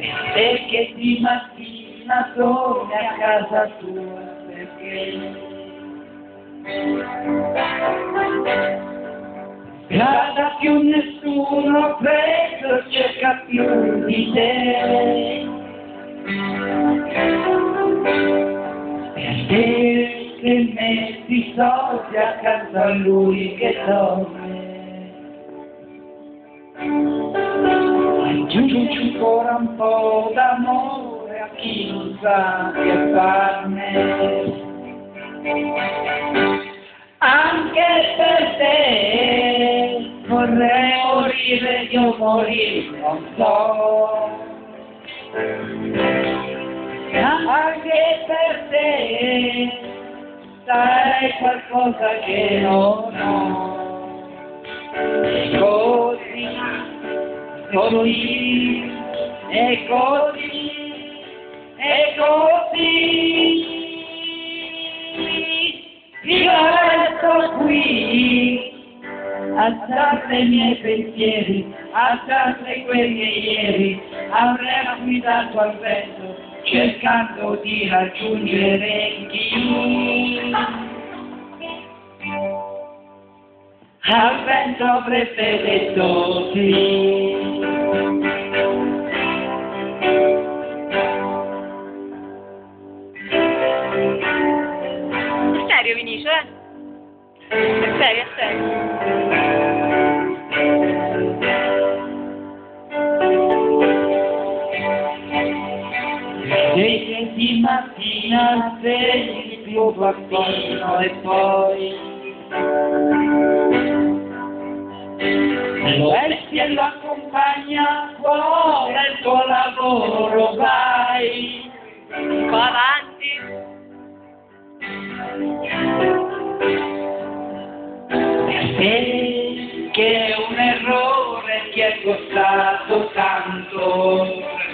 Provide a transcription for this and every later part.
Perché di mattina torni a casa tua, perché strada più nessuno preso cerca più di te, per te che metti soldi accanto a lui che dorme. Aggiungi ancora un po' d'amore a chi non sa che farne. Anche per te vorrei morire, io morire non so. Anche per te sai qualcosa che non ho. E così, così, e così, e così. Io resto qui a darle i miei pensieri, a darle quelli che ieri avrei affidato al vento, cercando di raggiungere chi al vento avrebbe detto sì. Serio Vinicio, È serio, è serio. E che di mattina svegli il tuo bambino e poi lo vesti e lo accompagna fuori al tuo lavoro, vai Un po' avanti. Che è un errore ti è costato tanto,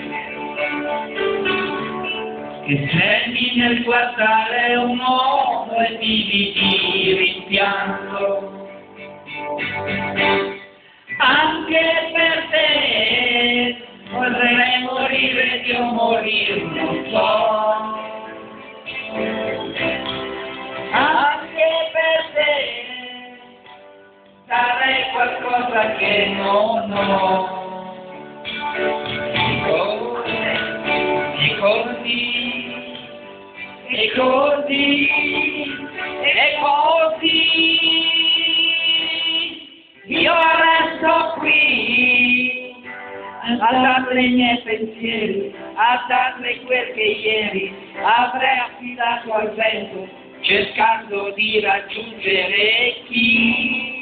che tremi nel guardare un uomo e vivi di rimpianto. Anche per te vorrei morire, io morire non so. Anche per te sarei qualcosa che non ho. E così, e così, e così, io resto qui a darle i miei pensieri, a darle quel che ieri avrei affidato al vento, cercando di raggiungere chi